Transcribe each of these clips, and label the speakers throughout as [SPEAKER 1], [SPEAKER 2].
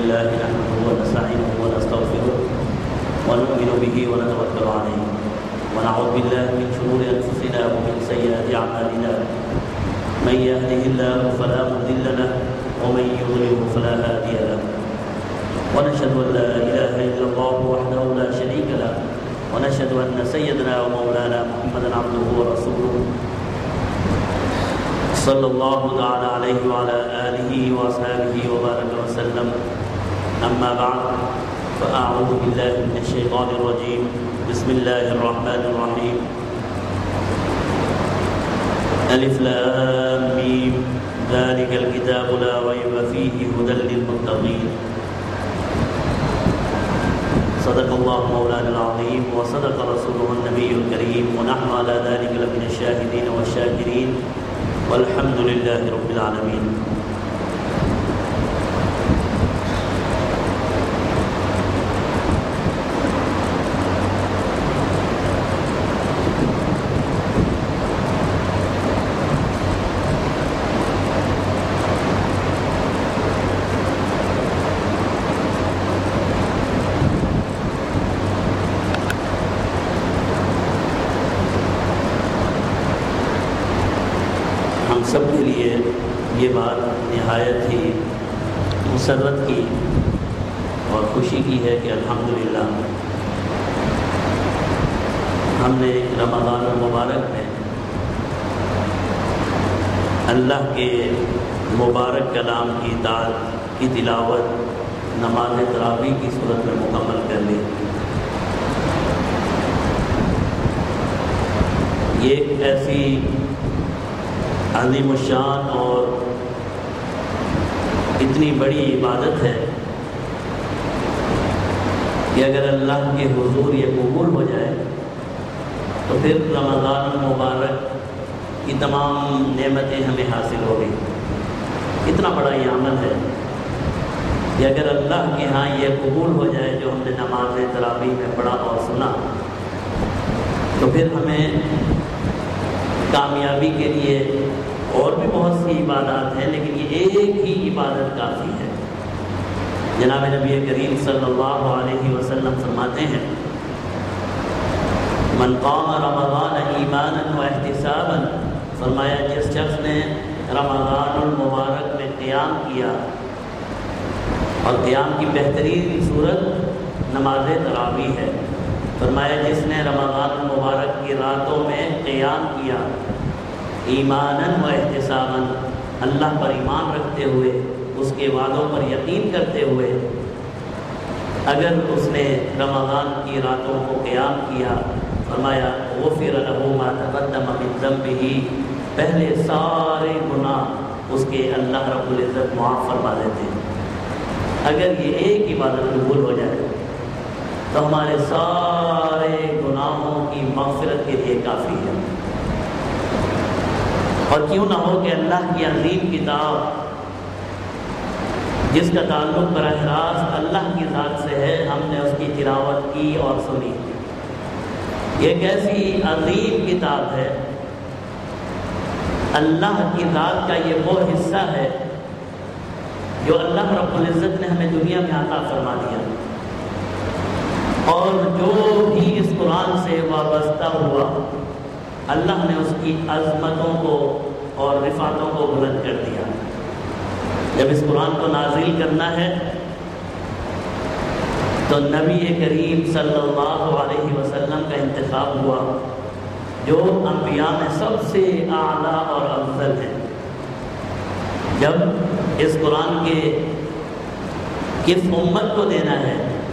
[SPEAKER 1] لله نحمده ونستعينه ونستغفره ونؤمن به ونتوكل عليه ونعوذ بالله من شرور أنفسنا ومن سيئات أعمالنا من يهده الله فلا مضل له ومن يضلل فلا هادي له ونشهد أن لا إله إلا الله وحده لا شريك له ونشهد أن سيدنا ومولانا محمدا عبده ورسوله صلى الله تعالى عليه وعلى آله وأصحابه وبارك وسلم. أما بعد فأعوذ بالله من الشيطان الرجيم. بسم الله الرحمن الرحيم. ألف لام ميم ذلك الكتاب لا ريب فيه هدى للمتقين. صدق الله مولانا العظيم وصدق رسوله النبي الكريم ونحن على ذلك لمن الشاهدين والشاكرين والحمد لله رب العالمين. سب کے لیے یہ بات نہایت ہی مسرت کی اور خوشی کی ہے کہ الحمدللہ ہم نے رمضان المبارک میں اللہ کے مبارک کلام کی تلاوت نماز تراویح کی صورت میں مکمل کر لی. یہ ایک ایسی عظیم الشان اور اتنی بڑی عبادت ہے کہ اگر اللہ کے حضور یہ قبول ہو جائے تو پھر رمضان المبارک کی تمام نعمتیں ہمیں حاصل ہو گئی. اتنا بڑا یہ عمل ہے کہ اگر اللہ کے ہاں یہ قبول ہو جائے جو ہم نے نماز تراویح میں پڑھا اور سنا تو پھر ہمیں کامیابی کے لیے اور بھی بہت سی عبادات ہیں لیکن یہ ایک ہی عبادت کافی ہے. جناب نبی کریم صلی اللہ علیہ وسلم فرماتے ہیں من قام رمضان ایمانا و احتسابا، فرمایا جس شخص نے رمضان المبارک میں قیام کیا اور قیام کی بہترین صورت نماز تراویح ہے. فرمایا جس نے رمضان المبارک کی راتوں میں قیام کیا ایماناً و احتساباً، اللہ پر ایمان رکھتے ہوئے اس کے وعدوں پر یقین کرتے ہوئے اگر اس نے رمضان کی راتوں کو قیام کیا، فرمایا غفر له ما تقدم من ذنبه، پہلے سارے گناہ اس کے اللہ رب العزت معاف فرما دیتے ہیں. اگر یہ ایک عبادت قبول ہو جائے تو ہمارے سارے گناہوں کی مغفرت کے لیے کافی ہے. اور کیوں نہ ہو کہ اللہ کی عظیم کتاب جس کا تعلق براہ راست اللہ کی ذات سے ہے، ہم نے اس کی تلاوت کی اور سنی. یہ ایک ایسی عظیم کتاب ہے، اللہ کی ذات کا یہ وہ حصہ ہے جو اللہ رب العزت نے ہمیں دنیا میں عطا فرما دیا، اور جو بھی اس قرآن سے وابستہ ہوا اللہ نے اس کی عظمتوں کو اور رفعتوں کو بلند کر دیا. جب اس قرآن کو نازل کرنا ہے تو نبی کریم صلی اللہ علیہ وسلم کا انتخاب ہوا جو انبیاء میں سب سے اعلیٰ اور افضل ہیں. جب اس قرآن کے کس امت کو دینا ہے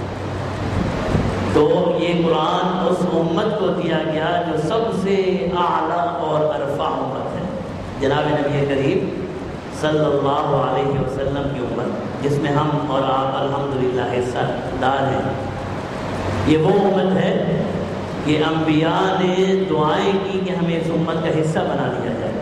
[SPEAKER 1] تو یہ قرآن اس امت کو دیا گیا جو سب سے اعلیٰ اور ارفع امت ہے، جناب نبی کریم صلی اللہ علیہ وسلم کی امت، جس میں ہم اور آپ الحمدللہ حصہ دار ہیں. یہ وہ امت ہے کہ انبیاء نے دعائیں کی کہ ہمیں اس امت کا حصہ بنا دیا جائے،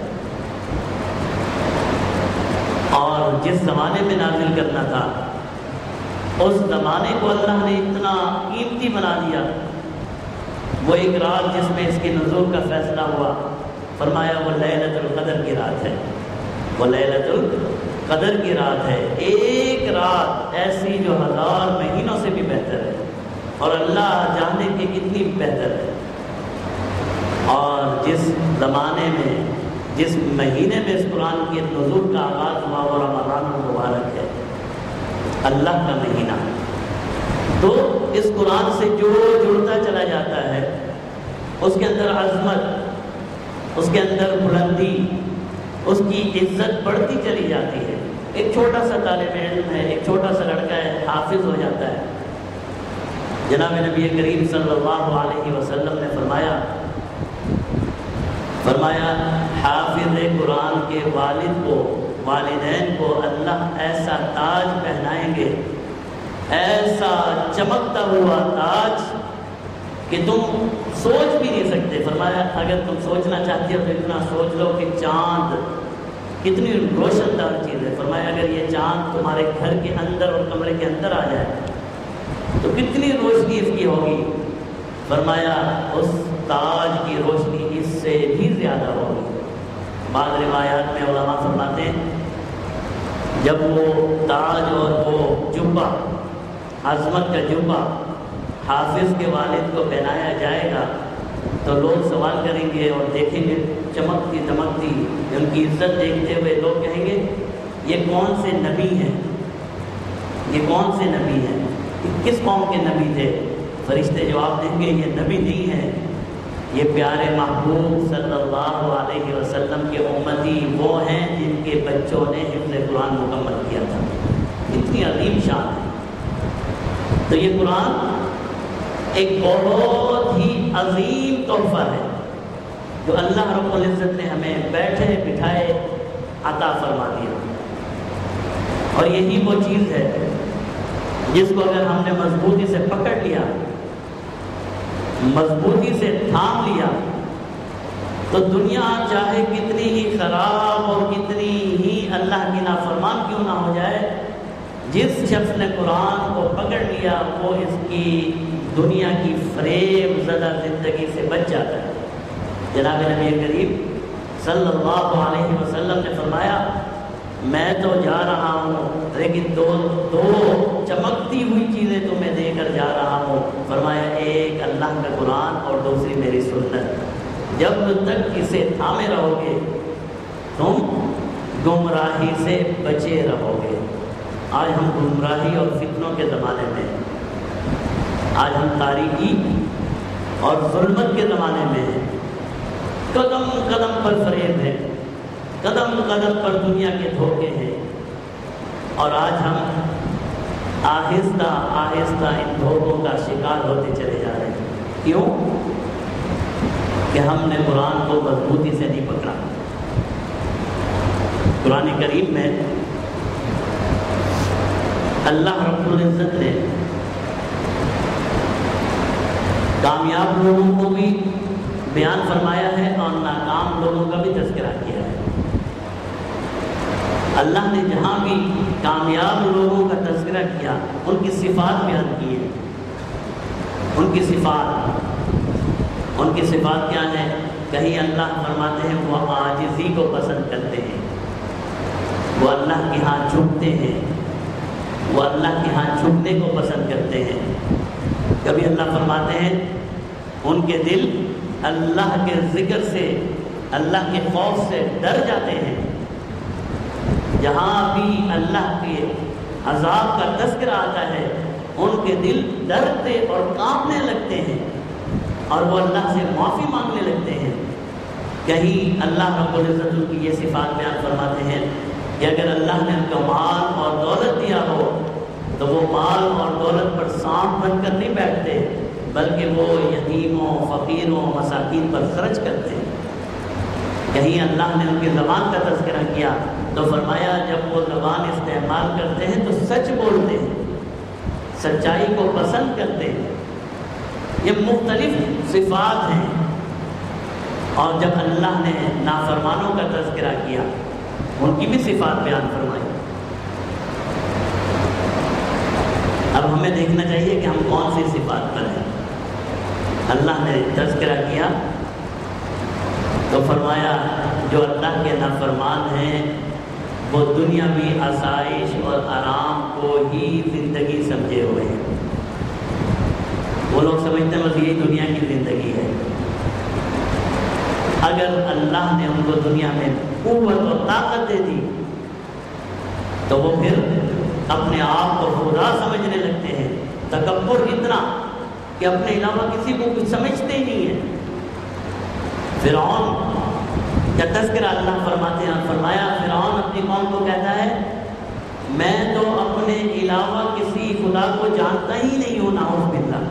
[SPEAKER 1] اور جس زمانے میں نازل کرنا تھا اس زمانے کو اللہ نے اتنا قیمتی بنا دیا. وہ ایک رات جس میں اس کے نزول کا فیصلہ ہوا، فرمایا وہ لیلۃ القدر کی رات ہے، وہ لیلۃ قدر کی رات ہے، ایک رات ایسی جو 1000 مہینوں سے بھی بہتر ہے، اور اللہ جانے کہ کتنی بہتر ہے۔ اور جس زمانے میں، جس مہینے میں اس قرآن کے نزول کا آغاز ہوا وہ رمضان المبارک ہے، اللہ کا مہینہ۔ تو اس قرآن سے جو جڑتا چلا جاتا ہے اس کے اندر عظمت، اس کے اندر بلندی، اس کی عزت بڑھتی چلی جاتی ہے۔ ایک چھوٹا سا طالب علم ہے، ایک چھوٹا سا لڑکا ہے، حافظ ہو جاتا ہے۔ جناب نبی کریم صلی اللہ علیہ وسلم نے فرمایا حافظ قرآن کے والد کو، والدین کو اللہ ایسا تاج پہنائیں گے، ایسا چمکتا ہوا تاج کہ تم سوچ بھی نہیں سکتے۔ فرمایا اگر تم سوچنا چاہتے ہو تو اتنا سوچ لو کہ چاند کتنی روشن دار چیز ہے۔ فرمایا اگر یہ چاند تمہارے گھر کے اندر اور کمرے کے اندر آ جائے تو کتنی روشنی اس کی ہوگی۔ فرمایا اس تاج کی روشنی اس سے بھی زیادہ ہوگی۔ بعض روایات میں علماء فرماتے ہیں جب وہ تاج اور وہ جبہ، عظمت کا جبہ حافظ کے والد کو پہنایا جائے گا تو لوگ سوال کریں گے اور دیکھیں گے چمکتی دمکتی ان کی عزت دیکھتے ہوئے لوگ کہیں گے یہ کون سے نبی ہیں، یہ کون سے نبی ہیں، کس قوم کے نبی تھے؟ فرشتے جواب دیں گے یہ نبی نہیں ہے، یہ پیارے محبوب صلی اللہ علیہ وسلم کے امتی وہ ہیں جن کے بچوں نے حفظ قرآن مکمل کیا تھا۔ اتنی عظیم شان ہے۔ تو یہ قرآن ایک بہت ہی عظیم تحفہ ہے جو اللہ رب العزت نے ہمیں بیٹھے بٹھائے عطا فرما دیا، اور یہی وہ چیز ہے جس کو اگر ہم نے مضبوطی سے پکڑ لیا، مضبوطی سے تھام لیا، تو دنیا چاہے کتنی ہی خراب اور کتنی ہی اللہ کی نافرمان کیوں نہ ہو جائے، جس شخص نے قرآن کو پکڑ لیا وہ اس کی دنیا کی فریب زدہ زندگی سے بچ جاتا ہے۔ جناب نبی کریم صلی اللہ علیہ وسلم نے فرمایا میں تو جا رہا ہوں لیکن دو چمکتی ہوئی چیزیں تمہیں دے کر جا رہا ہوں۔ فرمایا ایک اللہ کا قرآن اور دوسری میری سنت، جب تک اسے تھامے رہو گے تم گمراہی سے بچے رہو گے۔ آج ہم گمراہی اور فتنوں کے زمانے میں، آج ہم تاریکی اور ظلمت کے زمانے میں ہیں، قدم قدم پر فریب ہے، قدم قدم پر دنیا کے دھوکے ہیں، اور آج ہم آہستہ آہستہ ان دھوکوں کا شکار ہوتے چلے جا رہے ہیں۔ کیوں؟ کہ ہم نے قرآن کو مضبوطی سے نہیں پکڑا۔ قرآن کریم میں اللہ رب العزت نے کامیاب لوگوں کو بھی بیان فرمایا ہے اور ناکام لوگوں کا بھی تذکرہ کیا ہے۔ اللہ نے جہاں بھی کامیاب لوگوں کا تذکرہ کیا ان کی صفات بیان کی ہے۔ ان کی صفات کیا ہے؟ کہیں اللہ فرماتے ہیں وہ عاجزی کو پسند کرتے ہیں، وہ اللہ کے ہاں جھکتے ہیں، وہ اللہ کے ہاں جھکنے کو پسند کرتے ہیں۔ کبھی اللہ فرماتے ہیں ان کے دل اللہ کے ذکر سے، اللہ کے خوف سے ڈر جاتے ہیں۔ جہاں بھی اللہ کے عذاب کا تذکرہ آتا ہے ان کے دل ڈرتے اور کانپنے لگتے ہیں اور وہ اللہ سے معافی مانگنے لگتے ہیں۔ کہیں اللہ رب العزت ان کی یہ صفات بیان فرماتے ہیں کہ اگر اللہ نے ان کو مال اور دولت دیا ہو تو وہ مال اور دولت پر سانپ بن کر نہیں بیٹھتے بلکہ وہ یتیموں، فقیروں، مساکین پر خرچ کرتے ہیں۔ کہیں اللہ نے ان کی زبان کا تذکرہ کیا تو فرمایا جب وہ زبان استعمال کرتے ہیں تو سچ بولتے ہیں، سچائی کو پسند کرتے ہیں۔ یہ مختلف صفات ہیں، اور جب اللہ نے نافرمانوں کا تذکرہ کیا ان کی بھی صفات بیان فرمائی۔ اب ہمیں دیکھنا چاہیے کہ ہم کون سی صفات پر ہیں۔ اللہ نے تذکرہ کیا تو فرمایا جو اللہ کے نافرمان ہیں وہ دنیاوی آسائش اور آرام کو ہی زندگی سمجھے ہوئے ہیں۔ وہ لوگ سمجھتے ہیں بس یہی دنیا کی زندگی ہے۔ اگر اللہ نے ان کو دنیا میں قوت اور طاقت دے دی تو وہ پھر اپنے آپ کو خدا سمجھنے لگتے ہیں، تکبر اتنا کہ اپنے علاوہ کسی کو کچھ سمجھتے ہی نہیں ہیں۔ فرعون کا تذکرہ اللہ فرماتے ہیں، فرمایا فرعون اپنی قوم کو کہتا ہے میں تو اپنے علاوہ کسی خدا کو جانتا ہی نہیں ہوں، نعوذ باللہ،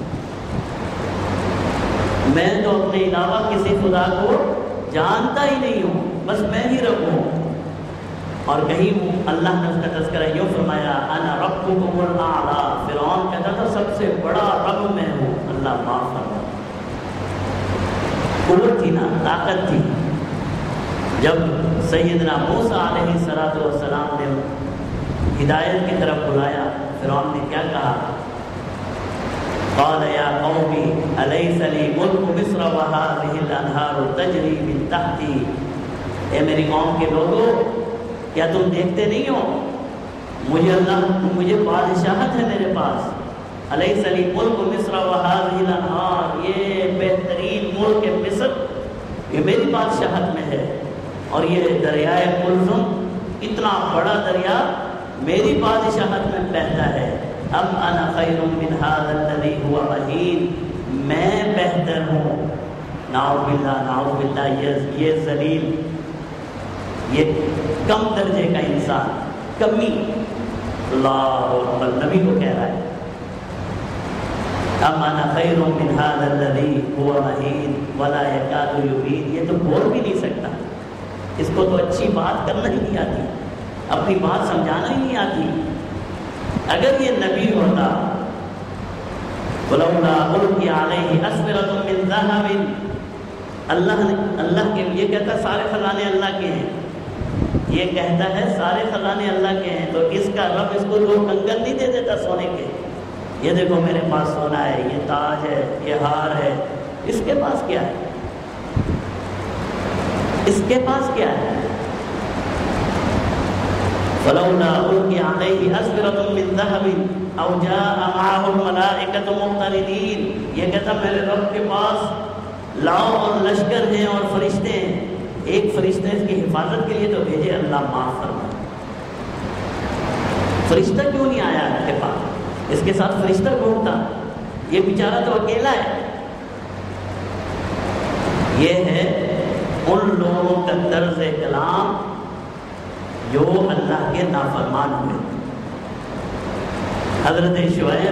[SPEAKER 1] میں تو اپنے علاوہ کسی خدا کو جانتا ہی نہیں ہوں، بس میں ہی رب ہوں۔ اور کہیں اللہ نے اس کا تذکرہ یوں فرمایا انا ربکم الاعلی، فرعون کہتا تھا سب سے بڑا رب میں ہوں۔ اللہ معاف فرمائے، قوت تھی نا، طاقت تھی۔ جب سیدنا موسیٰ علیہ السلام نے ہدایت کی طرف بلایا، فرعون نے کیا کہا؟ قال یا قوم الیس لی ملک مصر وہذہ الانہار تجری من تحتی، اے میری قوم کے لوگوں کیا تم دیکھتے نہیں ہو مجھے بادشاہت ہے میرے پاس، الیس لی ملک مصر وہذہ الانہار، یہ بہترین ملک مصر یہ میری بادشاہت میں ہے، اور یہ دریائے قلزم اتنا بڑا دریا میری بادشاہت میں بہتا ہے۔ ام انا خیر من ھذا الذی هو مہین، میں بہتر ہوں، نعوذ باللہ نعوذ باللہ، یہ ذلیل، یہ کم درجے کا انسان، کمی، اللہ اکبر، نبی کو کہہ رہا ہے ام انا خیر من ھذا الذی هو مہین ولا یکاد یبین، یہ تو بول بھی نہیں سکتا، اس کو تو اچھی بات کرنا ہی نہیں آتی، اپنی بات سمجھانا ہی نہیں آتی۔ اگر یہ نبی ہوتا وَلَوْلَا أُلْقِيَ عَلَيْهِ أَسْوِرَةٌ مِّن ذَهَبٍ، اللہ کے یہ کہتا ہے سارے خزانے اللہ کے ہیں، یہ کہتا ہے سارے خزانے اللہ کے ہیں، تو اس کا رب اس کو دو کنگن نہیں دے دیتا سونے کے؟ یہ دیکھو میرے پاس سونا ہے، یہ تاج ہے، یہ ہار ہے، اس کے پاس کیا ہے؟ اس کے پاس کیا ہے؟ فَلَوْلَا أُلْقِيَ عَلَيْهِ أَسْوِرَةٌ مِّن ذَهَبٍ أَوْ جَاءَ مَعَهُ الْمَلَائِكَةُ مُقْتَرِنِينَ، یہ کہتا میرے رب کے پاس لاؤ اور لشکر ہیں اور فرشتے ہیں، ایک فرشتہ اس کی حفاظت کے لیے تو بھیجے، اللہ معاف فرمائے۔ فرشتہ کیوں نہیں آیا اس کے پاس؟ اس کے ساتھ فرشتہ گھومتا، یہ بیچارہ تو اکیلا ہے۔ یہ ہے ان لوگوں کا طرز کلام جو اللہ کے نافرمان ہوئے۔ حضرت شعیب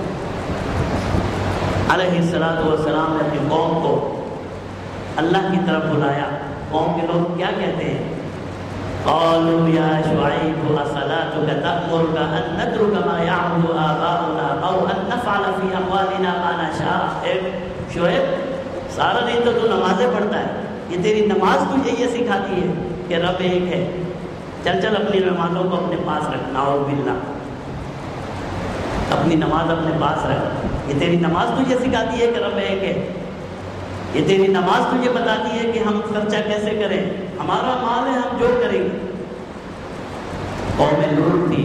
[SPEAKER 1] علیہ السلام نے اپنی قوم کو اللہ کی طرف بلایا، قوم کے لوگ کیا کہتے ہیں؟ قالوا یا شعیب اصلاتک تأمرک ان نترک ما یعبد آباؤنا او ان نفعل فی اموالنا ما نشاء، اے شعیب سارا دن تو نمازیں پڑھتا ہے، یہ تیری نماز تجھے یہ سکھاتی ہے کہ رب ایک ہے، چل اپنی نمازوں کو اپنے پاس رکھ، نعوذ باللہ، اپنی نماز اپنے پاس رکھ، یہ تیری نماز تجھے سکھاتی ہے کہ رب ایک ہے، یہ تیری نماز تجھے بتاتی ہے کہ ہم خرچہ کیسے کریں، ہمارا مال ہے ہم جو کریں گے۔ قوم لوط تھی،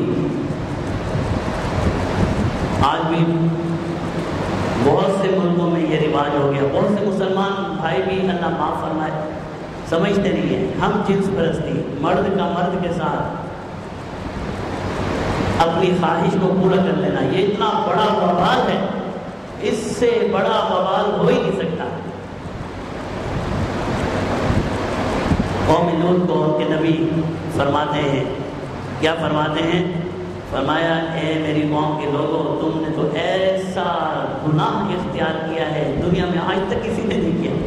[SPEAKER 1] آج بھی بہت سے ملکوں میں یہ رواج ہو گیا، بہت سے مسلمان بھائی بھی اللہ معاف فرمائے سمجھتے نہیں ہیں، ہم جنس پرستی، مرد کا مرد کے ساتھ اپنی خواہش کو پورا کر لینا، یہ اتنا بڑا وبال ہے، اس سے بڑا وبال ہو ہی نہیں سکتا۔ قوم لوط کو ان کے نبی فرماتے ہیں، کیا فرماتے ہیں؟ فرمایا اے میری قوم کے لوگوں، تم نے تو ایسا گناہ اختیار کیا ہے دنیا میں آج تک کسی نے نہیں کیا،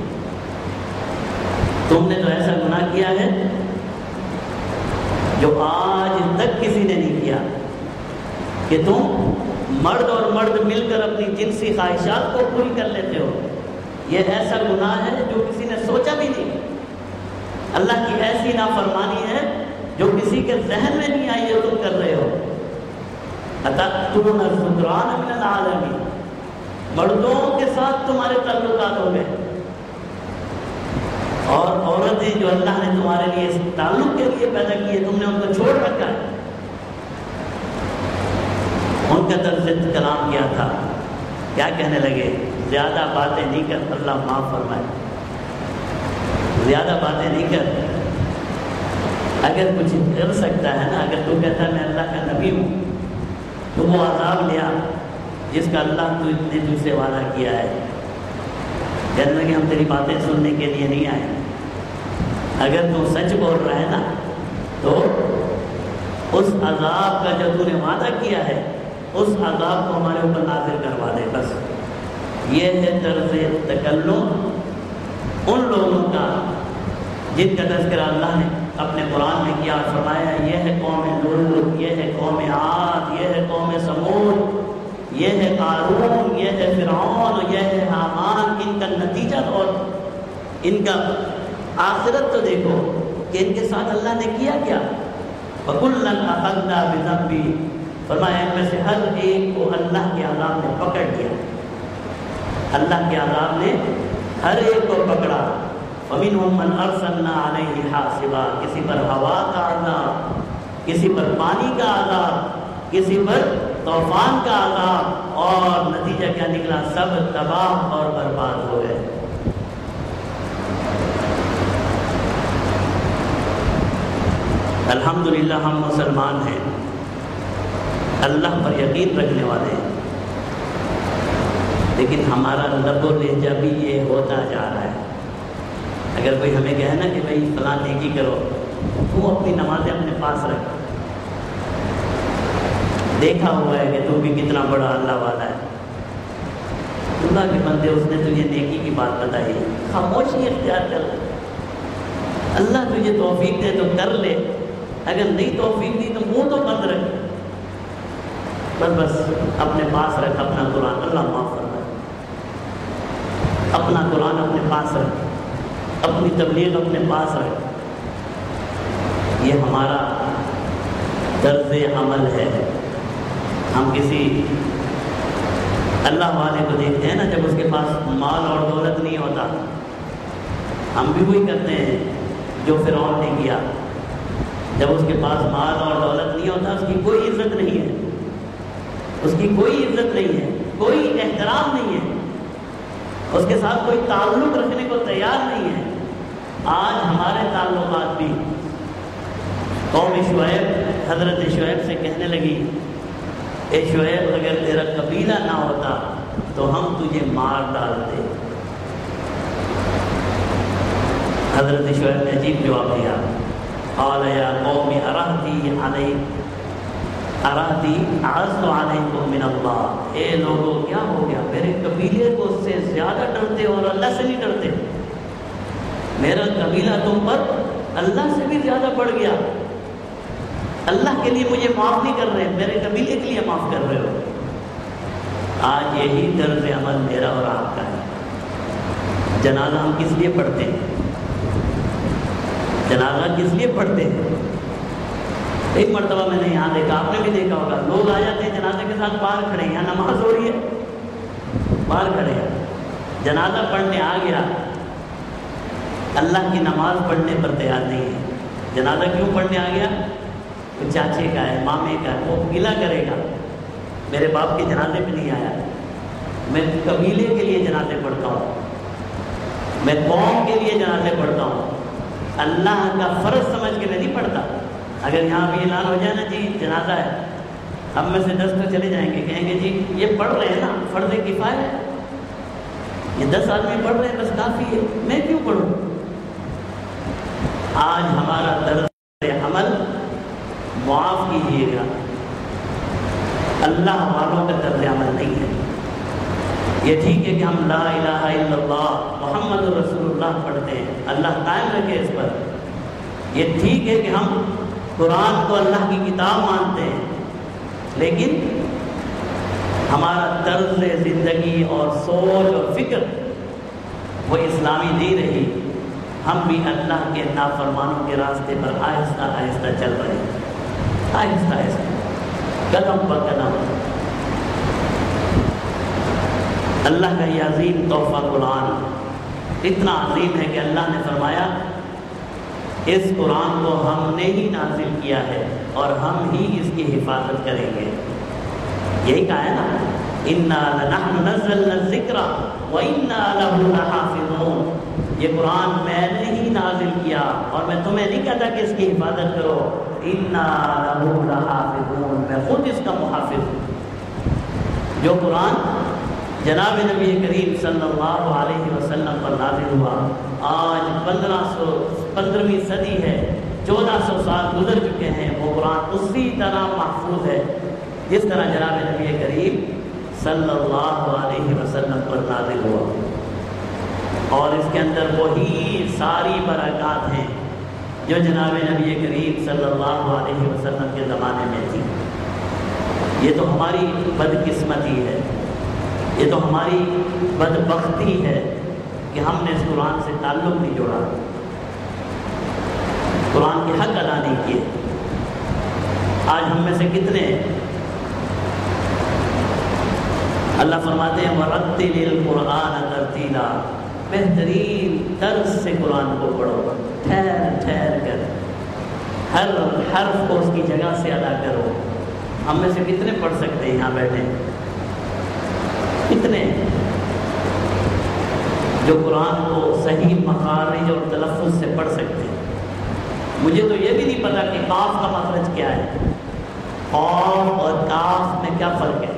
[SPEAKER 1] تم نے تو ایسا گناہ کیا ہے جو آج تک کسی نے نہیں کیا، کہ تم مرد اور مرد مل کر اپنی جنسی خواہشات کو پوری کر لیتے ہو، یہ ایسا گناہ ہے جو کسی نے سوچا بھی نہیں، اللہ کی ایسی نافرمانی ہے جو کسی کے ذہن میں نہیں آئی ہے، تم کر رہے ہو۔ أَتَأْتُونَ الذُّكْرَانَ مِنَ الْعَالَمِينَ، مردوں کے ساتھ تمہارے تعلقات ہو گئے، اور عورتیں جو اللہ نے تمہارے لیے اس تعلق کے لیے پیدا کی ہے، تم نے ان کو چھوڑ رکھا ہے۔ ان کا طرز کلام کیا تھا؟ کیا کہنے لگے؟ زیادہ باتیں نہیں کر، اللہ معاف فرمائے، زیادہ باتیں نہیں کر۔ اگر کچھ کر سکتا ہے نا، اگر تو کہتا ہے میں اللہ کا نبی ہوں، تو وہ عذاب لیا جس کا اللہ نے تجھ سے وعدہ کیا ہے۔ کہنے لگے ہم تیری باتیں سننے کے لیے نہیں آئے، اگر تو سچ بول رہا ہے نا تو اس عذاب کا جو تو نے وعدہ کیا ہے اس عذاب کو ہمارے اوپر نازل کروا دے بس۔ یہ ہے طرز تکلم ان لوگوں کا جن کا تذکرہ اللہ نے اپنے قرآن میں کیا، فرمایا یہ ہے قوم لوط، یہ ہے قوم عاد، یہ ہے قوم ثمود، یہ ہے قارون، یہ ہے فرعون، یہ ہے حامان۔ ان کا نتیجہ اور ان کا آخرت تو دیکھو کہ ان کے ساتھ اللہ نے کیا کیا۔ وَكُلًّا أَخَذْنَا بِذَنبِهِ، فرمایا ان میں سے ہر ایک کو اللہ کے عذاب نے پکڑ لیا، اللہ کے عذاب نے ہر ایک کو پکڑا۔ وَمِنْهُمْ مَنْ أَرْسَلْنَا عَلَيْهِ حَاصِبًا، کسی پر ہوا کا عذاب، کسی پر پانی کا عذاب، کسی پر طوفان کا عذاب، اور نتیجہ کیا نکلا؟ سب تباہ اور برباد ہو گئے۔ الحمدللہ ہم مسلمان ہیں، اللہ پر یقین رکھنے والے ہیں، لیکن ہمارا لب و لہجہ بھی یہ ہوتا جا رہا ہے۔ اگر کوئی ہمیں کہے نا کہ بھائی فلاں نیکی کرو، تو اپنی نمازیں اپنے پاس رکھ، دیکھا ہوا ہے کہ تو بھی کتنا بڑا اللہ والا ہے، اللہ کے بندے اس نے تجھے نیکی کی بات بتائی، خاموشی اختیار کر، اللہ تجھے توفیق دے تو کر لے، اگر نہیں توفیق دی تو منہ تو بند رکھ، بس اپنے پاس رکھ اپنا قرآن، اللہ معاف فرمائے، اپنا قرآن اپنے پاس رکھ، اپنی تبلیغ اپنے پاس رکھ۔ یہ ہمارا طرز عمل ہے۔ ہم کسی اللہ والے کو دیکھتے ہیں نا، جب اس کے پاس مال اور دولت نہیں ہوتا، ہم بھی وہی کرتے ہیں جو فرعون نے کیا۔ جب اس کے پاس مال اور دولت نہیں ہوتا، اس کی کوئی عزت نہیں ہے، اس کی کوئی عزت نہیں ہے، کوئی احترام نہیں ہے، اس کے ساتھ کوئی تعلق رکھنے کو تیار نہیں ہے۔ آج ہمارے تعلقات بھی، قوم شعیب حضرت شعیب سے کہنے لگی اے شعیب اگر تیرا قبیلہ نہ ہوتا تو ہم تجھے مار ڈالتے۔ حضرت شعیب نے عجیب جواب دیا، قال یا قوم ارہتی اعز علیکم من اللہ، اے لوگوں کیا ہو گیا، میرے قبیلے کو اس سے زیادہ ڈرتے اور اللہ سے نہیں ڈرتے؟ میرا قبیلہ تم پر اللہ سے بھی زیادہ بڑھ گیا، اللہ کے لیے مجھے معاف نہیں کر رہے، میرے قبیلے کے لیے معاف کر رہے ہو۔ آج یہی طرز عمل میرا اور آپ کا ہے۔ جنازہ ہم کس لیے پڑھتے ہیں؟ جنازہ کس لیے پڑھتے ہیں؟ ایک مرتبہ میں نے یہاں دیکھا، آپ نے بھی دیکھا ہوگا، لوگ آ جاتے ہیں جنازے کے ساتھ باہر کھڑے ہیں، یہاں نماز ہو رہی ہے، باہر کھڑے ہیں، جنازہ پڑھنے آ گیا، اللہ کی نماز پڑھنے پر تیار نہیں ہے۔ جنازہ کیوں پڑھنے آ گیا؟ وہ چاچے کا ہے، مامے کا ہے، وہ گلہ کرے گا، میرے باپ کے جنازے پہ نہیں آیا۔ میں قبیلے کے لیے جنازے پڑھتا ہوں، میں قوم کے لیے جنازے پڑھتا ہوں، اللہ کا فرض سمجھ کے میں نہیں پڑھتا۔ اگر یہاں بھی اعلان ہو جائے نا جی جنازہ ہے، ہم میں سے 10 تو چلے جائیں گے، کہیں گے جی یہ پڑھ رہے ہیں نا، فرض کفایہ ہے، یہ 10 آدمی پڑھ رہے ہیں بس کافی ہے، میں کیوں پڑھوں؟ آج ہمارا طرز عمل، معاف کیجیے گا، اللہ والوں کا طرز عمل نہیں ہے۔ یہ ٹھیک ہے کہ ہم لا الہ الا اللہ محمد رسول اللہ پڑھتے ہیں، اللہ قائم رکھے اس پر۔ یہ ٹھیک ہے کہ ہم قرآن کو اللہ کی کتاب مانتے ہیں، لیکن ہمارا طرز زندگی اور سوچ اور فکر وہ اسلامی نہیں رہی، ہم بھی اللہ کے نافرمانوں کے راستے پر آہستہ آہستہ چل رہے ہیں، آہستہ آہستہ، قدم بہ قدم۔ اللہ کا یہ عظیم تحفہ قرآن اتنا عظیم ہے کہ اللہ نے فرمایا اس قرآن کو ہم نے ہی نازل کیا ہے اور ہم ہی اس کی حفاظت کریں گے. یہی کہا ہے نا اِنَّا لَنَحْنُ نَزَّلْنَا الذِّكْرَ وَإِنَّا لَهُ لَحَافِظُونَ. یہ قرآن میں نے ہی نازل کیا اور میں تمہیں نہیں کہتا کہ اس کی حفاظت کرو. اِنَّا لَهُ لَحَافِظُونَ، میں خود اس کا محافظ ہوں. جو قرآن جناب نبی کریم صلی اللہ علیہ وسلم پر نازل ہوا، آج 15ویں صدی ہے، 1400 سال گزر چکے ہیں، وہ قرآن اسی طرح محفوظ ہے جس طرح جناب نبی کریم صلی اللہ علیہ وسلم پر نازل ہوا. اور اس کے اندر وہی ساری برکات ہیں جو جناب نبی کریم صلی اللہ علیہ وسلم کے زمانے میں تھی. یہ تو ہماری بدقسمتی ہے، یہ تو ہماری بدبختی ہے کہ ہم نے اس قرآن سے تعلق نہیں جوڑا، قرآن کے حق ادا نہیں کیے. آج ہم میں سے کتنے، اللہ فرماتے ہیں وَرَتِّلِ الْقُرْآنَ تَرْتِيلًا، بہترین طرز سے قرآن کو پڑھو، ٹھہر ٹھہر کر، ہر حرف کو اس کی جگہ سے ادا کرو. ہم میں سے کتنے پڑھ سکتے ہیں یہاں بیٹھے؟ کتنے جو قرآن کو صحیح مخارج اور تلفظ سے پڑھ سکتے ہیں؟ مجھے تو یہ بھی نہیں پتا کہ قاف کا مخرج کیا ہے، قاف اور کاف میں کیا فرق ہے.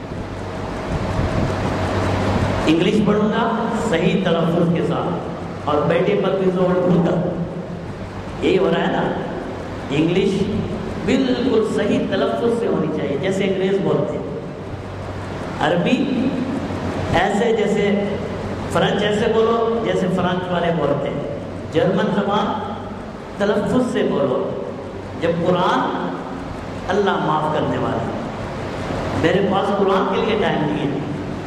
[SPEAKER 1] انگلش پڑھوں گا صحیح تلفظ کے ساتھ اور بیٹے پر بھی زور دوں گا. یہی ہو رہا ہے نا، انگلش بالکل صحیح تلفظ سے ہونی چاہیے جیسے انگریز بولتے ہیں، عربی ایسے جیسے فرنچ ایسے بولو جیسے فرنچ والے بولتے ہیں، جرمن زبان تلفظ سے بولو. جب قرآن اللہ معاف کرنے والا ہے، میرے پاس قرآن کے لیے ٹائم نہیں ہے،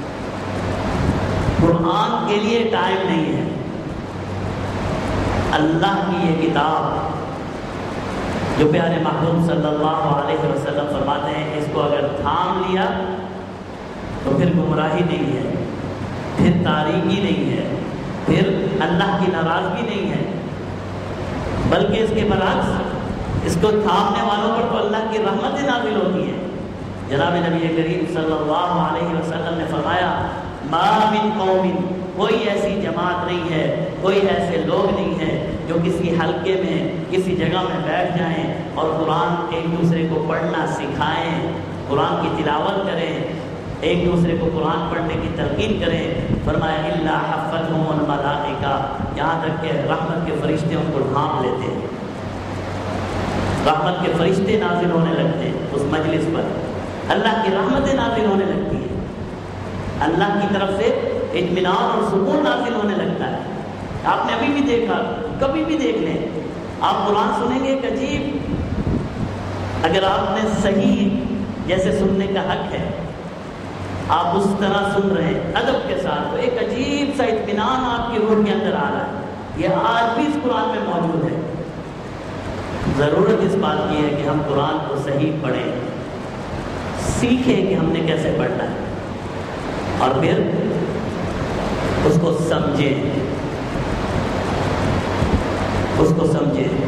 [SPEAKER 1] قرآن کے لیے ٹائم نہیں ہے. اللہ کی یہ کتاب جو پیارے محبوب صلی اللہ علیہ وسلم فرماتے ہیں اس کو اگر تھام لیا تو پھر گمراہی نہیں ہے، پھر تاریکی نہیں ہے، پھر اللہ کی ناراضگی نہیں ہے، بلکہ اس کے برعکس اس کو تھامنے والوں پر تو اللہ کی رحمتیں نازل ہوتی ہیں. جناب نبی کریم صلی اللہ علیہ وسلم نے فرمایا ما من قوم، کوئی ایسی جماعت نہیں ہے، کوئی ایسے لوگ نہیں ہیں جو کسی حلقے میں کسی جگہ میں بیٹھ جائیں اور قرآن ایک دوسرے کو پڑھنا سکھائیں، قرآن کی تلاوت کریں، ایک دوسرے کو قرآن پڑھنے کی تلقین کریں. فرمایا الا حفتهم الملائکہ، یہاں تک کہ رحمت کے فرشتے ان کو ڈھانپ لیتے ہیں، رحمت کے فرشتے نازل ہونے لگتے ہیں اس مجلس پر، اللہ کی رحمتیں نازل ہونے لگتی ہیں، اللہ کی طرف سے اطمینان اور سکون نازل ہونے لگتا ہے. آپ نے ابھی بھی دیکھا، کبھی بھی دیکھ لیں، آپ قرآن سنیں گے ایک عجیب، اگر آپ نے صحیح جیسے سننے کا حق ہے آپ اس طرح سن رہے ہیں ادب کے ساتھ، تو ایک عجیب سا اطمینان آپ کی روح کے اندر آ رہا ہے. یہ آج بھی اس قرآن میں موجود ہے. ضرورت اس بات کی ہے کہ ہم قرآن کو صحیح پڑھیں، سیکھیں کہ ہم نے کیسے پڑھنا ہے، اور پھر اس کو سمجھیں، اس کو سمجھیں.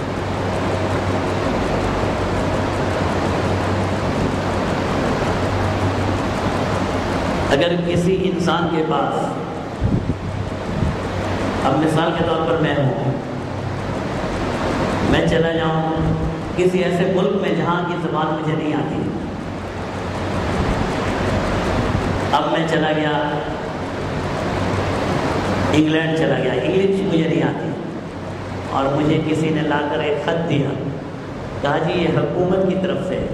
[SPEAKER 1] اگر کسی انسان کے پاس، اب مثال کے طور پر میں ہوں، میں چلا جاؤں کسی ایسے ملک میں جہاں کی زبان مجھے نہیں آتی، اب میں چلا گیا انگلینڈ، چلا گیا، انگلش مجھے نہیں آتی، اور مجھے کسی نے لا کر ایک خط دیا، کہا جی یہ حکومت کی طرف سے،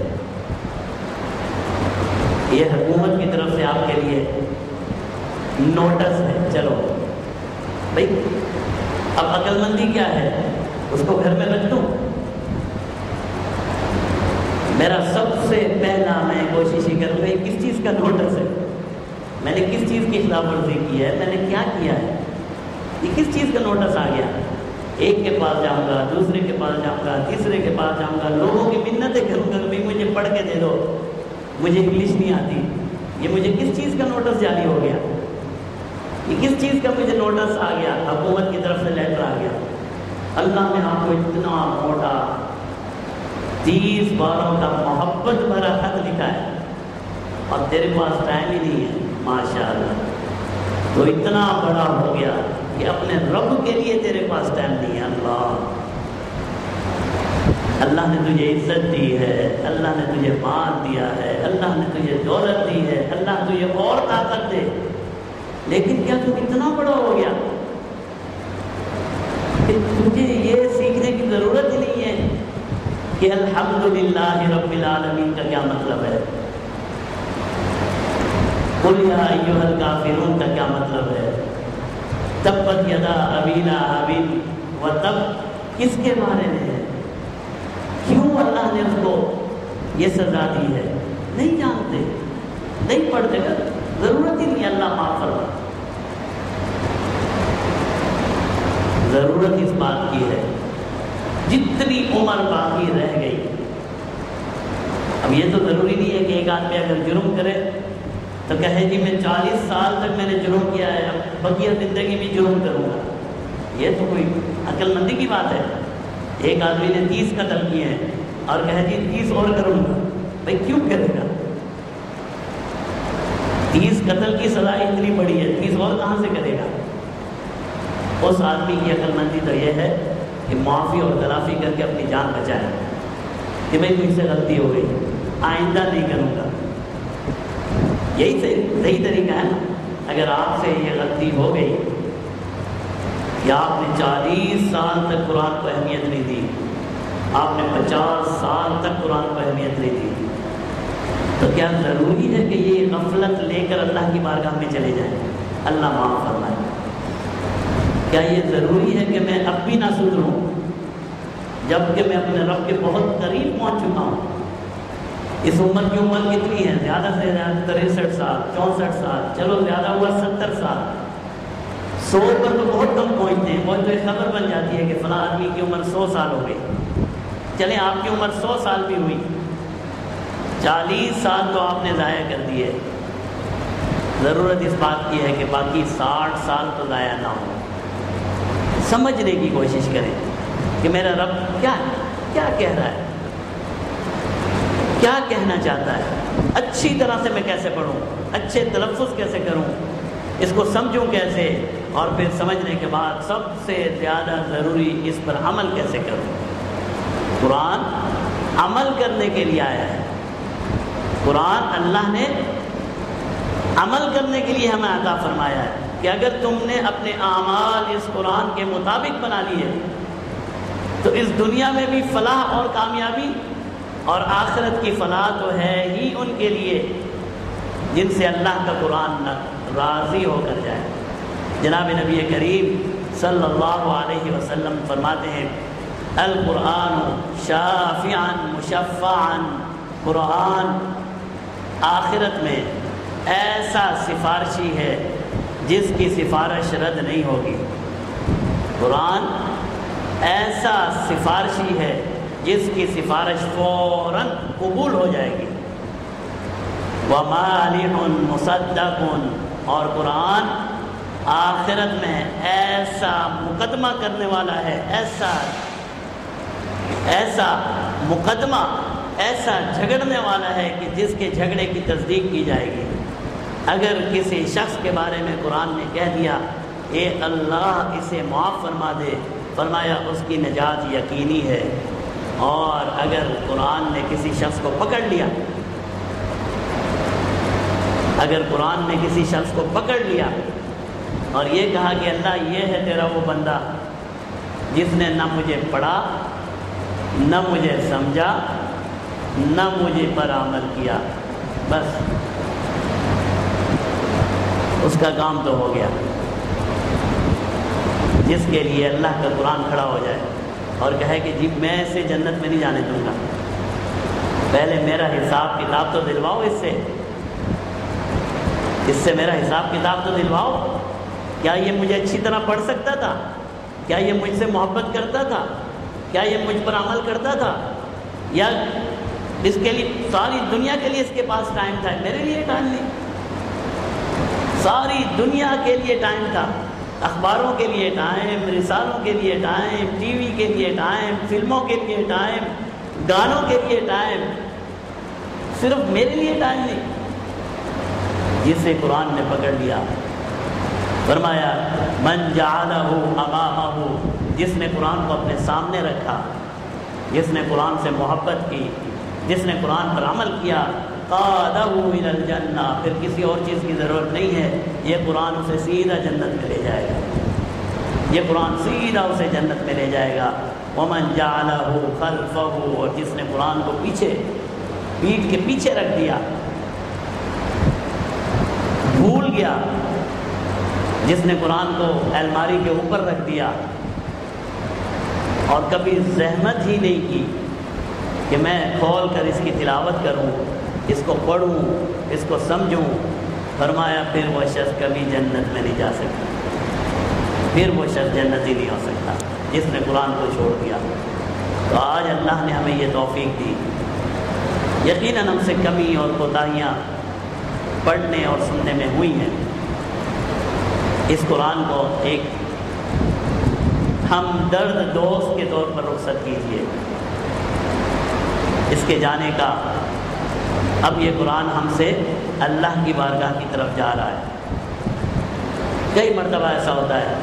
[SPEAKER 1] یہ حکومت کی طرف سے آپ کے لیے نوٹس ہے، چلو بھائی. اب عقل مندی کیا ہے، اس کو گھر میں رکھ دوں؟ میرا سب سے پہلا میں کوشش ہی کروں گا یہ کس چیز کا نوٹس ہے، میں نے کس چیز کی خلاف ورزی کی ہے، میں نے کیا کیا ہے، یہ کس چیز کا نوٹس آ گیا. ایک کے پاس جاؤں گا، دوسرے کے پاس جاؤں گا، تیسرے کے پاس جاؤں گا، لوگوں کی منتیں کروں گا کہ بھائی مجھے پڑھ کے دے دو، مجھے انگلش نہیں آتی. یہ مجھے کس چیز کا نوٹس جاری ہو گیا، یہ کس چیز کا مجھے نوٹس آ گیا، حکومت کی طرف سے لیٹر آ گیا. اللہ نے آپ کو اتنا موٹا 30 باروں کا محبت بھرا خط لکھا ہے اور تیرے پاس ٹائم ہی نہیں ہے ماشاءاللہ، تو اتنا بڑا ہو گیا کہ اپنے رب کے لیے تیرے پاس ٹائم نہیں ہے۔ اللہ نے تجھے عزت دی ہے، اللہ نے تجھے مال دیا ہے، اللہ نے تجھے دولت دی ہے، اللہ تجھے اور طاقت دے، لیکن کیا تو اتنا بڑا ہو گیا کہ تجھے یہ سیکھنے کی ضرورت ہی نہیں ہے کہ الحمدللہ رب العالمین کا کیا مطلب ہے، قل یا ایھا الکافرون کا کیا مطلب ہے، تبت یدا ابی لہب وتب کس کے بارے میں ہے، کیوں اللہ نے اس کو یہ سزا دی ہے، نہیں جانتے، نہیں پڑھتے گا، ضرورت ہی نہیں، اللہ معاف فرما۔ ضرورت اس بات کی ہے جتنی عمر باقی رہ گئی، اب یہ تو ضروری نہیں ہے کہ ایک آدمی اگر جرم کرے تو کہے جی میں 40 سال تک میں نے جرم کیا ہے، اب بقیہ زندگی میں جرم کروں گا، یہ تو کوئی عقل مندی کی بات ہے۔ ایک آدمی نے 30 قتل کیے ہیں اور کہے جی 30 اور کروں گا، بھائی کیوں کرے گا؟ 30 قتل کی سزا اتنی بڑی ہے، 30 اور کہاں سے کرے گا؟ اس آدمی کی عقل مندی تو یہ ہے کہ معافی اور تلافی کر کے اپنی جان بچائے کہ بھائی مجھ سے غلطی ہو گئی، آئندہ نہیں کروں گا۔ یہی صحیح طریقہ ہے نا۔ اگر آپ سے یہ غلطی ہو گئی کہ آپ نے 40 سال تک قرآن کو اہمیت نہیں دی، آپ نے 50 سال تک قرآن کو اہمیت نہیں دی، تو کیا ضروری ہے کہ یہ غفلت لے کر اللہ کی بارگاہ میں چلے جائیں اللہ معاف فرمائے؟ کیا یہ ضروری ہے کہ میں اب بھی نہ سدھروں جبکہ میں اپنے رب کے بہت قریب پہنچ چکا ہوں؟ اس عمر کی عمر کتنی ہے؟ زیادہ سے زیادہ 63 سال، 64 سال، چلو زیادہ ہوا 70 سال، 100 پر تو بہت کم پہنچتے ہیں، بہت تو ایک خبر بن جاتی ہے کہ فلاں آدمی کی عمر 100 سال ہو گئی۔ چلیں آپ کی عمر 100 سال بھی ہوئی، 40 سال تو آپ نے ضائع کر دیے، ضرورت اس بات کی ہے کہ باقی 60 سال تو ضائع نہ ہو۔ سمجھنے کی کوشش کریں کہ میرا رب کیا کہہ رہا ہے، کیا کہنا چاہتا ہے، اچھی طرح سے میں کیسے پڑھوں، اچھے تلفظ کیسے کروں، اس کو سمجھوں کیسے، اور پھر سمجھنے کے بعد سب سے زیادہ ضروری اس پر عمل کیسے کروں۔ قرآن عمل کرنے کے لیے آیا ہے، قرآن اللہ نے عمل کرنے کے لیے ہمیں عطا فرمایا ہے کہ اگر تم نے اپنے اعمال اس قرآن کے مطابق بنا لیے تو اس دنیا میں بھی فلاح اور کامیابی اور آخرت کی فلاح تو ہے ہی ان کے لیے جن سے اللہ کا قرآن راضی ہو کر جائے۔ جناب نبی کریم صلی اللہ علیہ وسلم فرماتے ہیں القرآن شافعا مشفعا، قرآن آخرت میں ایسا سفارشی ہے جس کی سفارش رد نہیں ہوگی، قرآن ایسا سفارشی ہے جس کی سفارش فوراً قبول ہو جائے گی۔ وَمَالِحٌ مُصَدَّقٌ، اور قرآن آخرت میں ایسا مقدمہ کرنے والا ہے، ایسا مقدمہ، ایسا جھگڑنے والا ہے کہ جس کے جھگڑے کی تصدیق کی جائے گی۔ اگر کسی شخص کے بارے میں قرآن نے کہہ دیا اے اللہ اسے معاف فرما دے، فرمایا اس کی نجات یقینی ہے۔ اور اگر قرآن نے کسی شخص کو پکڑ لیا، اگر قرآن نے کسی شخص کو پکڑ لیا اور یہ کہا کہ اللہ یہ ہے تیرا وہ بندہ جس نے نہ مجھے پڑھا، نہ مجھے سمجھا، نہ مجھے پر عمل کیا، بس اس کا کام تو ہو گیا۔ جس کے لیے اللہ کا قرآن کھڑا ہو جائے اور کہے کہ جی میں اسے جنت میں نہیں جانے دوں گا، پہلے میرا حساب کتاب تو دلواؤ، اس سے میرا حساب کتاب تو دلواؤ۔ کیا یہ مجھے اچھی طرح پڑھ سکتا تھا؟ کیا یہ مجھ سے محبت کرتا تھا؟ کیا یہ مجھ پر عمل کرتا تھا؟ یا اس کے لیے ساری دنیا کے لیے اس کے پاس ٹائم تھا، میرے لیے ٹائم نہیں، ساری دنیا کے لیے ٹائم تھا، اخباروں کے لیے ٹائم، رسالوں کے لیے ٹائم، ٹی وی کے لیے ٹائم، فلموں کے لیے ٹائم، گانوں کے لیے ٹائم، صرف میرے لیے ٹائم نہیں۔ جسے قرآن نے پکڑ لیا، فرمایا من جعلہ امامہ، جس نے قرآن کو اپنے سامنے رکھا، جس نے قرآن سے محبت کی، جس نے قرآن پر عمل کیا، قادہ الی الجنہ، پھر کسی اور چیز کی ضرورت نہیں ہے، یہ قرآن اسے سیدھا جنت میں لے جائے گا، یہ قرآن سیدھا اسے جنت میں لے جائے گا۔ ومن جعلہ خلفہ، اور جس نے قرآن کو پیچھے، پیٹھ کے پیچھے رکھ دیا، بھول گیا، جس نے قرآن کو الماری کے اوپر رکھ دیا اور کبھی زحمت ہی نہیں کی کہ میں کھول کر اس کی تلاوت کروں، اس کو پڑھوں، اس کو سمجھوں، فرمایا پھر وہ شخص کبھی جنت میں نہیں جا سکتا، پھر وہ شخص جنتی نہیں ہو سکتا جس نے قرآن کو چھوڑ دیا۔ تو آج اللہ نے ہمیں یہ توفیق دی، یقیناً ہم سے کمی اور کوتاہیاں پڑھنے اور سننے میں ہوئی ہیں۔ اس قرآن کو ایک ہمدرد دوست کے طور پر رخصت کیجیے، اس کے جانے کا اب یہ قرآن ہم سے اللہ کی بارگاہ کی طرف جا رہا ہے۔ کئی مرتبہ ایسا ہوتا ہے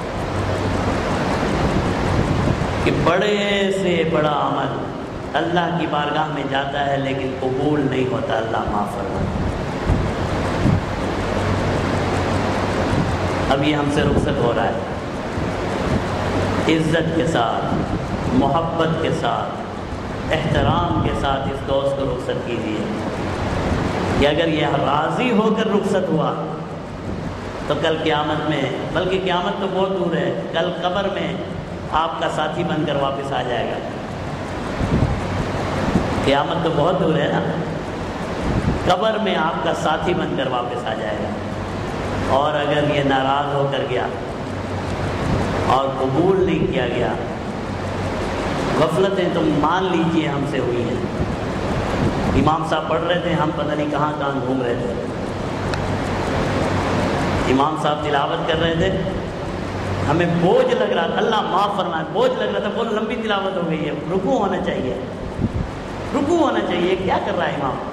[SPEAKER 1] کہ بڑے سے بڑا عمل اللہ کی بارگاہ میں جاتا ہے لیکن قبول نہیں ہوتا، اللہ معاف فرمائے۔ اب یہ ہم سے رخصت ہو رہا ہے، عزت کے ساتھ، محبت کے ساتھ، احترام کے ساتھ اس دوست کو رخصت کیجیے کہ اگر یہ راضی ہو کر رخصت ہوا تو کل قیامت میں، بلکہ قیامت تو بہت دور ہے، کل قبر میں آپ کا ساتھی بن کر واپس آ جائے گا۔ قیامت تو بہت دور ہے نا، قبر میں آپ کا ساتھی بن کر واپس آ جائے گا۔ اور اگر یہ ناراض ہو کر گیا اور قبول نہیں کیا گیا، غفلتیں تم مان لیجئے ہم سے ہوئی ہیں۔ امام صاحب پڑھ رہے تھے، ہم پتہ نہیں کہاں کہاں گھوم رہے تھے، امام صاحب تلاوت کر رہے تھے، ہمیں بوجھ لگ رہا تھا، اللہ معاف فرمائے، بوجھ لگ رہا تھا، بہت لمبی تلاوت ہو گئی ہے، رکوع ہونا چاہیے، رکوع ہونا چاہیے، کیا کر رہا ہے امام؟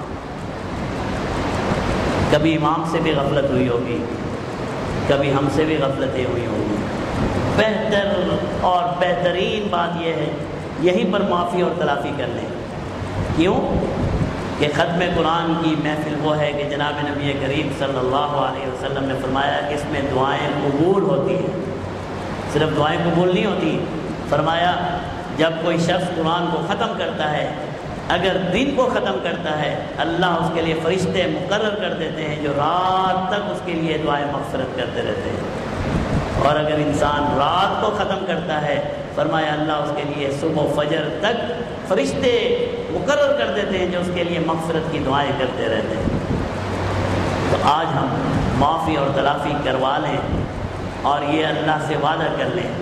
[SPEAKER 1] کبھی امام سے بھی غفلت ہوئی ہوگی، کبھی ہم سے بھی غفلتیں ہوئی ہوں گی۔ بہتر اور بہترین بات یہ ہے، یہیں پر معافی اور تلافی کر لیں۔ کیوں کہ ختم قرآن کی محفل وہ ہے کہ جناب نبی کریم صلی اللہ علیہ وسلم نے فرمایا کہ اس میں دعائیں قبول ہوتی ہیں، صرف دعائیں قبول نہیں ہوتی، فرمایا جب کوئی شخص قرآن کو ختم کرتا ہے، اگر دن کو ختم کرتا ہے، اللہ اس کے لیے فرشتے مقرر کر دیتے ہیں جو رات تک اس کے لیے دعائیں مغفرت کرتے رہتے ہیں، اور اگر انسان رات کو ختم کرتا ہے، فرمایا اللہ اس کے لیے صبح و فجر تک فرشتے مقرر کر دیتے ہیں جو اس کے لیے مغفرت کی دعائیں کرتے رہتے ہیں۔ تو آج ہم معافی اور تلافی کروا لیں اور یہ اللہ سے وعدہ کر لیں،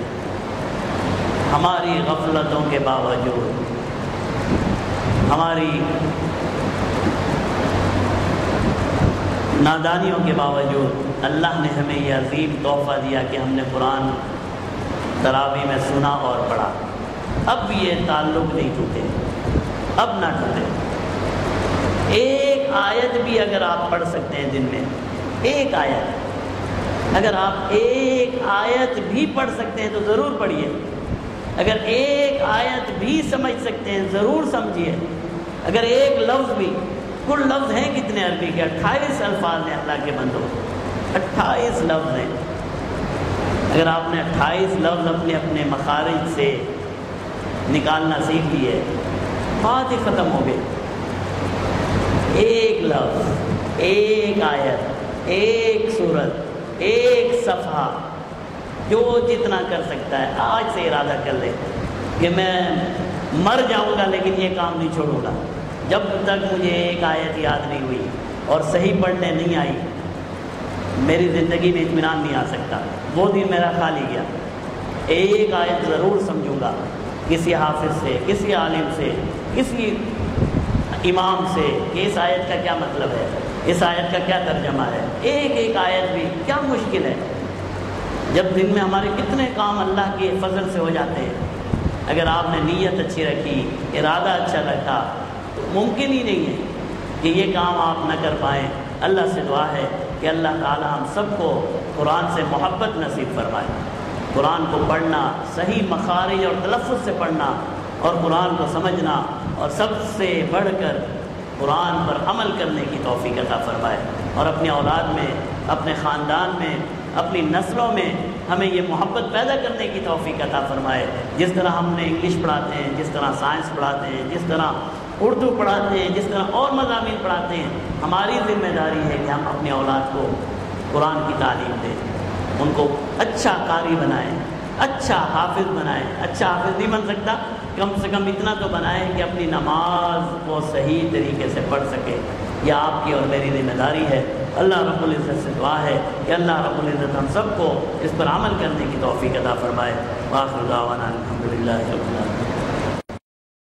[SPEAKER 1] ہماری غفلتوں کے باوجود، ہماری نادانیوں کے باوجود اللہ نے ہمیں یہ عظیم تحفہ دیا کہ ہم نے قرآن تراویح میں سنا اور پڑھا۔ اب یہ تعلق نہیں ٹوٹے، اب نہ ٹوٹے۔ ایک آیت بھی اگر آپ پڑھ سکتے ہیں دن میں، ایک آیت، اگر آپ ایک آیت بھی پڑھ سکتے ہیں تو ضرور پڑھیے، اگر ایک آیت بھی سمجھ سکتے ہیں ضرور سمجھیے، اگر ایک لفظ بھی، کل لفظ ہیں کتنے عربی کے؟ 28 الفاظ ہیں اللہ کے بندوں، 28 لفظ ہیں، اگر آپ نے 28 لفظ اپنے اپنے مخارج سے نکالنا سیکھ لیے، بات ہی ختم ہو گئی۔ ایک لفظ، ایک آیت، ایک سورت، ایک صفحہ، جو جتنا کر سکتا ہے آج سے ارادہ کر لے کہ میں مر جاؤں گا لیکن یہ کام نہیں چھوڑوں گا، جب تک مجھے ایک آیت یاد نہیں ہوئی اور صحیح پڑھنے نہیں آئی میری زندگی میں اطمینان نہیں آ سکتا، وہ دن میرا خالی گیا۔ ایک آیت ضرور سمجھوں گا، کسی حافظ سے، کسی عالم سے، کسی امام سے، کہ اس آیت کا کیا مطلب ہے، اس آیت کا کیا ترجمہ ہے، ایک ایک آیت بھی کیا مشکل ہے، جب دن میں ہمارے کتنے کام اللہ کے فضل سے ہو جاتے ہیں، اگر آپ نے نیت اچھی رکھی، ارادہ اچھا رکھا، تو ممکن ہی نہیں ہے کہ یہ کام آپ نہ کر پائیں۔ اللہ سے دعا ہے کہ اللہ تعالی ہم سب کو قرآن سے محبت نصیب فرمائے، قرآن کو پڑھنا، صحیح مخارج اور تلفظ سے پڑھنا اور قرآن کو سمجھنا، اور سب سے بڑھ کر قرآن پر عمل کرنے کی توفیق عطا فرمائے، اور اپنی اولاد میں، اپنے خاندان میں، اپنی نسلوں میں ہمیں یہ محبت پیدا کرنے کی توفیق عطا فرمائے۔ جس طرح ہم نے انگلش پڑھاتے ہیں، جس طرح سائنس پڑھاتے ہیں، جس طرح اردو پڑھاتے ہیں، جس طرح اور مضامین پڑھاتے ہیں، ہماری ذمہ داری ہے کہ ہم اپنی اولاد کو قرآن کی تعلیم دیں، ان کو اچھا قاری بنائیں، اچھا حافظ بنائیں۔ اچھا حافظ نہیں بن سکتا، کم سے کم اتنا تو بنائیں کہ اپنی نماز کو صحیح طریقے سے پڑھ سکے۔ یہ آپ کی اور میری ذمہ داری ہے۔ اللہ رب العزت سے دعا ہے کہ اللہ رب العزت ہم سب کو اس پر عمل کرنے کی توفیق عطا فرمائے۔ وآخر دعوانا الحمدللہ رب العالمین۔